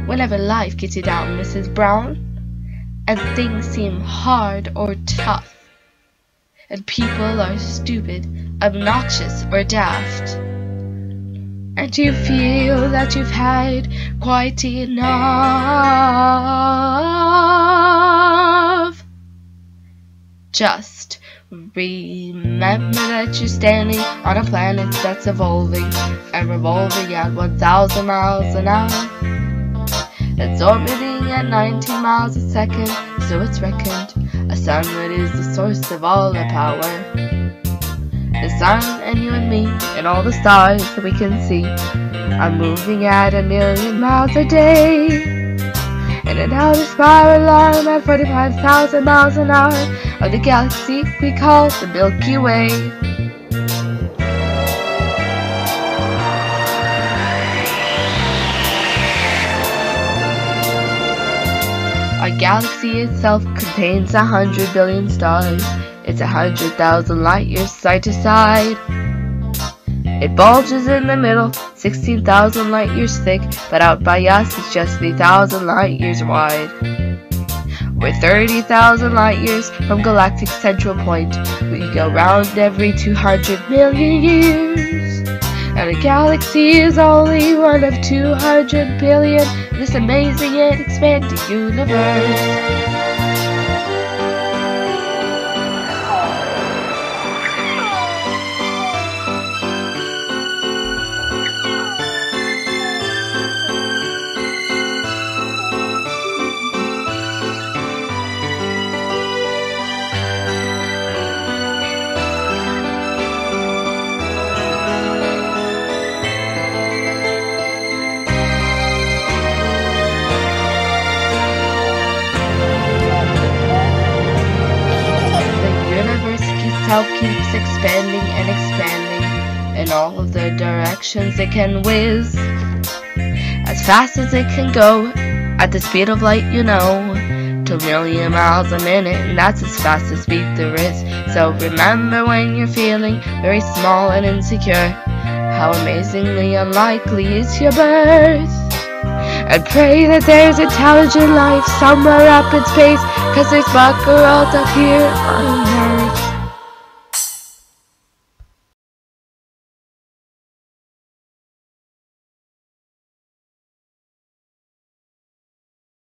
whenever life gets you down, Mrs. Brown, and things seem hard or tough, and people are stupid, obnoxious, or daft, and you feel that you've had quite enough. Just remember that you're standing on a planet that's evolving and revolving at 1,000 miles an hour. It's orbiting at 19 miles a second, so it's reckoned a sun that is the source of all the power. The sun and you and me and all the stars that we can see are moving at 1,000,000 miles a day. In an outer spiral arm at 45,000 miles an hour of the galaxy we call the Milky Way. Our galaxy itself contains 100 billion stars. It's 100,000 light years side to side. It bulges in the middle, 16,000 light years thick, but out by us it's just 3,000 light years wide. We're 30,000 light years from galactic central point. We go round every 200 million years. And a galaxy is only one of 200 billion in this amazing and expanding universe. Itself keeps expanding and expanding in all of the directions it can whiz, as fast as it can go, at the speed of light, you know, to 1,000,000 miles a minute, and that's as fast as speed there is. So remember when you're feeling very small and insecure, how amazingly unlikely is your birth, and pray that there's intelligent life somewhere up in space, 'cause there's buck girls up here on